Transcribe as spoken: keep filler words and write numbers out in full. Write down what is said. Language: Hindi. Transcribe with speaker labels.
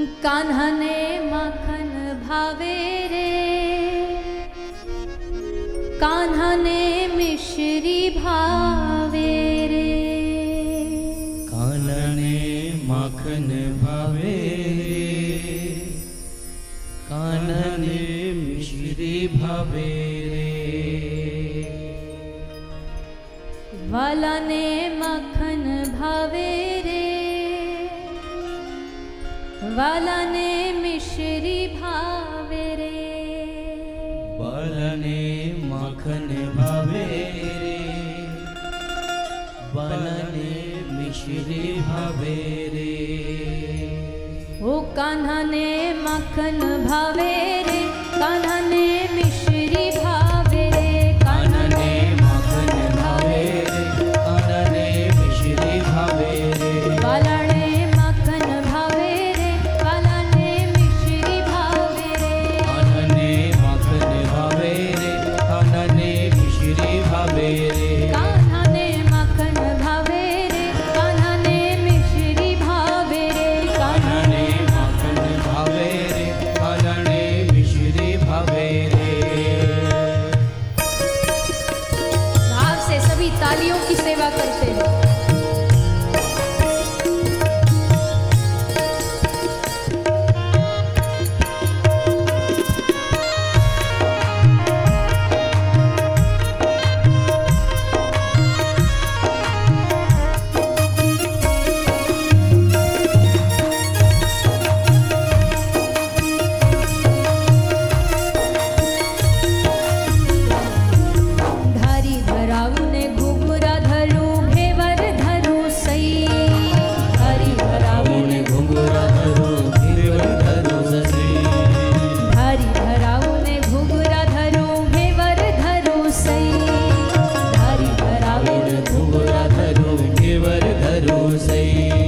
Speaker 1: कान्हा ने माखन भावे रे, कान्हा ने मिश्री भावे रे,
Speaker 2: कान्हा ने माखन भावे रे, कान्हा ने मिश्री भावे रे,
Speaker 1: वाला ने माखन भावे रे, वाला ने मिश्री भावे रे,
Speaker 2: वाला ने माखन भावे रे, वाला ने मिश्री भावे रे,
Speaker 1: ओ कान्हा ने माखन भावे रे, कान्हा ने मिश्री भावे रे,
Speaker 2: कान्हा ने माखन भावे रे, कान्हा ने मिश्री भावे रे,
Speaker 1: वाला ने माखन भावे रे, वाला ने मिश्री भावे रे,
Speaker 2: कान्हा ने माखन भावे रे, कान्हा ने मिश्री भावे रे,
Speaker 1: कान्हा ने माखन भावे रे, कान्हा ने मिश्री भावे रे,
Speaker 2: कान्हा ने माखन भावे रे, कान्हा ने मिश्री भावे रे।
Speaker 1: भाव से सभी तालियों की सेवा करते हैं। धारी धराऊ ने घुघरा धरू घेवर धरू सई, धारी धराऊ ने
Speaker 2: घुंघरा धरो घेवर धरो सई,
Speaker 1: धारी धराऊ ने घुघरा धरू घेवर धरू सई, धारी धराऊ
Speaker 2: घुंघरा धरो घेवर धरो सई,